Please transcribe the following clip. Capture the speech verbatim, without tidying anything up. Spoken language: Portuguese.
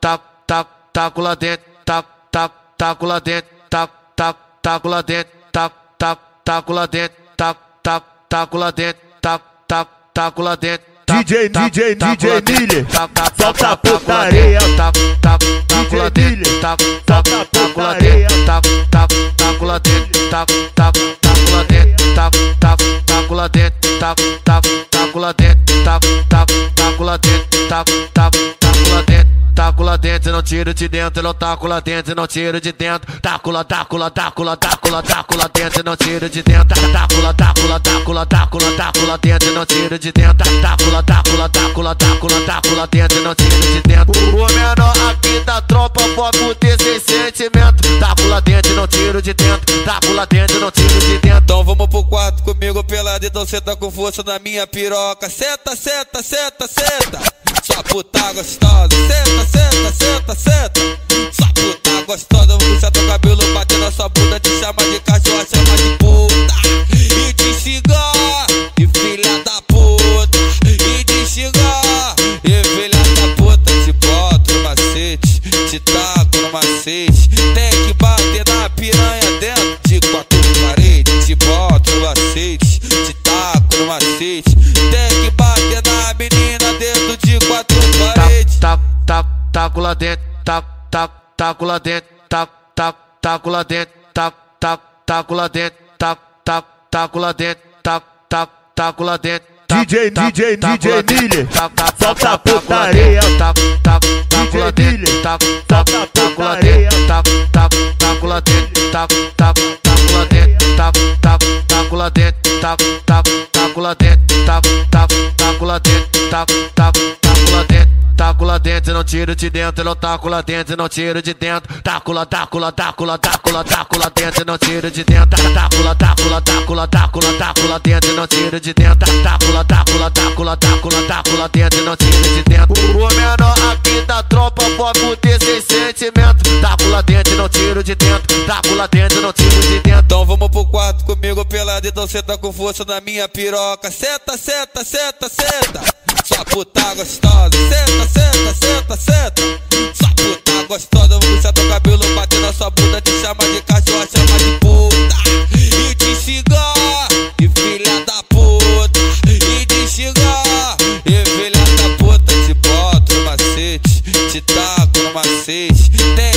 taco, taco, taco lá dentro, taco, taco, taco lá dentro, taco, taco, taco lá dentro, taco, taco, taco lá dentro, taco, taco, taco lá dentro, taco, taco, taco lá dentro. D J, D J, D J Miller, solta a putaria. Taco, taco, taco lá dentro, taco, taco, taco lá dentro, taco, taco, taco lá dentro, taco, taco, taco lá dentro, taco, taco, taco lá dentro, taco, taco, taco lá dentro, taco, taco, taco lá dentro, taco, taco, taco lá dentro. Taco lá dentro, não tiro de dentro, não taco lá dentro, não tiro de dentro. Taco lá, taco lá, taco lá, taco lá, taco lá dentro, não tiro de dentro. Taco lá, taco lá, taco lá, taco lá, taco lá dentro, não tiro de dentro. Taco lá, taco lá, taco lá, taco lá, taco lá dentro, não tiro de dentro. O menor aqui da tropa pode ter sem sentimento. Taco lá dentro, não tiro de dentro. Taco lá dentro, não tiro de dentro. Então vamos pro quarto comigo pelado, então cê tá com força na minha piroca. Seta, seta, seta, seta. Sua puta gostosa, senta, senta, senta, senta. Sua puta gostosa, vou puxar teu cabelo, bater na sua bunda, te chama de cachorro, chama de puta. E te xingar, e filha da puta. E te xingar, e filha da puta. Te boto no macete, te taco no macete. Tem que bater na piranha dentro de quatro paredes. Te boto no macete, te taco no macete. Tem que bater na menina dentro de quatro paredes. Taco, taco, taco lá dentro, taco, taco, taco lá dentro, taco, taco, taco lá dentro, taco, taco, taco lá dentro, taco, taco, taco lá dentro, taco, taco, taco lá dentro. D J, D J, D J Miller, solta a Taco, putaria. taco, taco, taco lá dentro, taco, taco, taco lá dentro, taco, taco, taco lá dentro, taco, taco, taco lá dentro, taco, taco, taco lá dentro, taco, taco, taco lá dentro, taco, taco, taco lá dentro, taco, taco, taco lá dentro. Taco lá dentro, não tiro de dentro, não taco lá dentro, não tiro de dentro. Taco lá, taco lá, taco lá, taco lá, taco lá dentro, não tiro de dentro. Taco lá, taco lá, taco lá, taco lá, taco lá dentro, não tiro de dentro. Taco lá, taco lá, taco lá, taco lá, taco lá dentro, não tiro de dentro. O menor aqui da tropa pode ter sem sentimento. Taco lá dentro, não tiro de dentro. Taco lá dentro, não tiro de dentro. Então vamos pro quarto comigo pelado, então cê tá com força na minha piroca. Seta, seta, seta, seta. Sua puta gostosa, senta, senta, senta, senta. Sua puta gostosa, vou puxar teu cabelo, bater na sua bunda, te chama de cachorro, chama de puta. E te xingar, e filha da puta. E te xingar, e filha da puta. Te boto no macete, te taco no macete. Tem